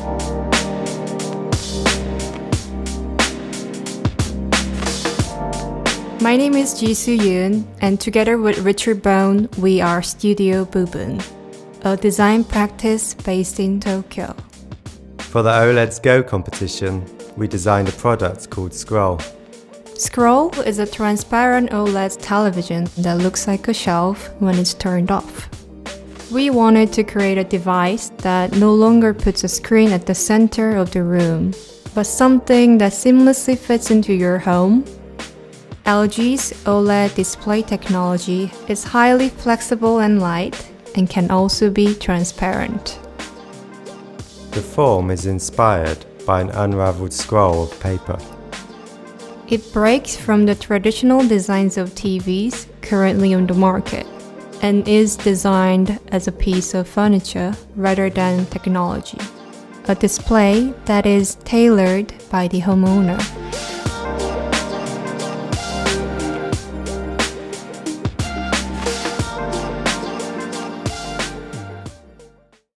My name is Jisu Yun, and together with Richard Bone, we are Studio Boo Boon, a design practice based in Tokyo. For the OLED's Go competition, we designed a product called Scroll. Scroll is a transparent OLED television that looks like a shelf when it's turned off. We wanted to create a device that no longer puts a screen at the center of the room, but something that seamlessly fits into your home. LG's OLED display technology is highly flexible and light and can also be transparent. The form is inspired by an unravelled scroll of paper. It breaks from the traditional designs of TVs currently on the market and is designed as a piece of furniture rather than technology, a display that is tailored by the homeowner.